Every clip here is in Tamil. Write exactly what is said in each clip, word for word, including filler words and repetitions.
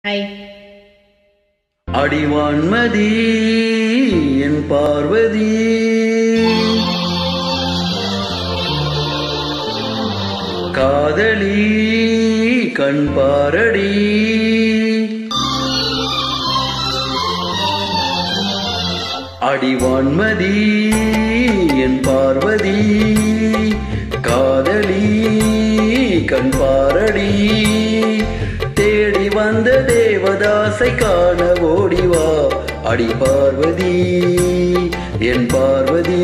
ஹாய். அடிவான்மதி என் பார்வதி, காதலி கண் பாரடி, அடிவான்மதி என் பார்வதி, காதலி கண் பாரடி, தேடி வந்த தேவதாசை காண ஓடிவா. அடி பார்வதி என் பார்வதி,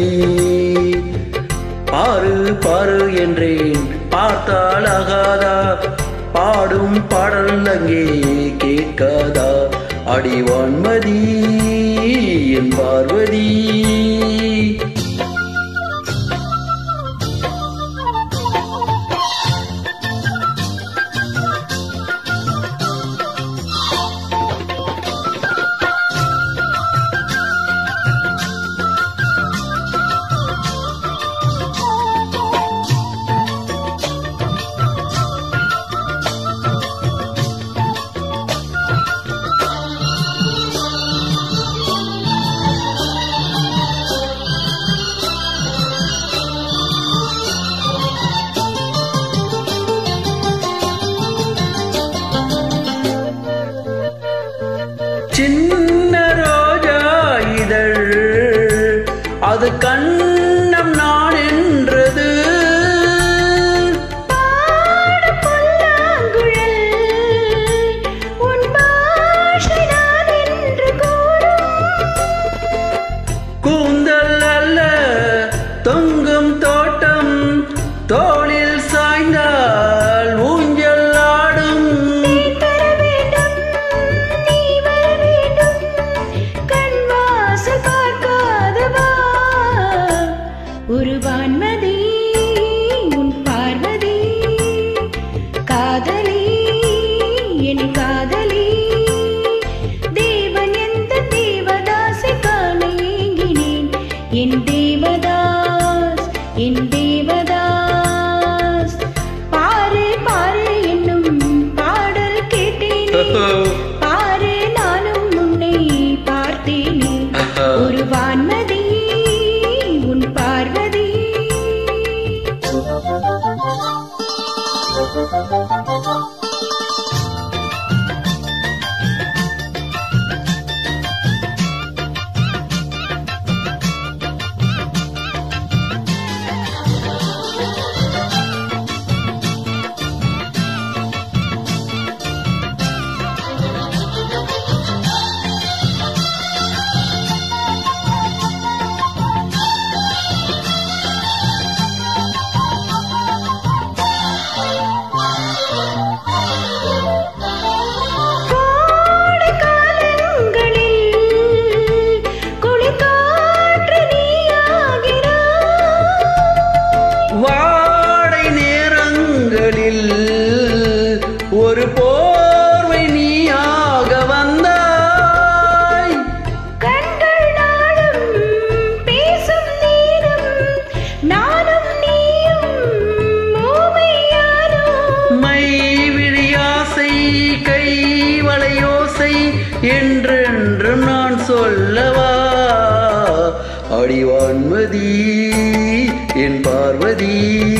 பாரு பாரு என்றேன் பார்த்தால் ஆகாதா, பாடும் பாடல் அங்கே கேட்காதா. அடிவான்மதி என் பார்வதி, சின்ன ரோஜா இதழ் அது கண்ணம் நான் என்றது, கூந்தல் அல்ல தொங்கும் தோட்டம், தோளில் சாய்ந்தால் ஊஞ்சல் ஆடும். ஒரு வான்மதி உன் பார்வதி, காதலி என் காதலி, தேவன் எந்த தேவதாசை காண ஏங்கினேன். என் தேவதாஸ் என் தேவதாஸ், பாரு பாரு என்னும் பாடல் கேட்டேனே, பாரு நானும் உன்னை பார்த்தேனே. ஒரு வான்மதி உன் பார்வதி, வாடை நேரங்களில் ஒரு போர்வை நீயாக வந்தாய், கண்கள் நாடும் பேசும் நேரம் நானும் நீயும் ஊமையானோ. மை விழியாசை கை வளையோசை என்றென்று நான் சொல்லவா. அடிவான்மதி என் பார்வதி,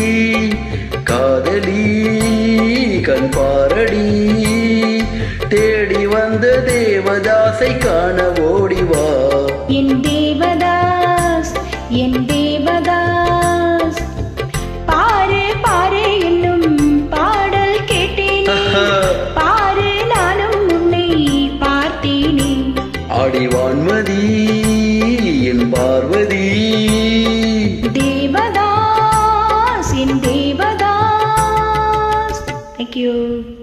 காதலி கண் பாரடி, தேடி வந்த தேவதாசை காண ஓடிவா. என் தேவதாஸ் என் தேவதாஸ், பாரு பாரு என்னும் பாடல் கேட்டேனே, பாரு நானும் உன்னை பார்த்தேனே. அடிவான்மதி என் பார்வதி, தேவதாஸ் என் தேவதாஸ். Thank you.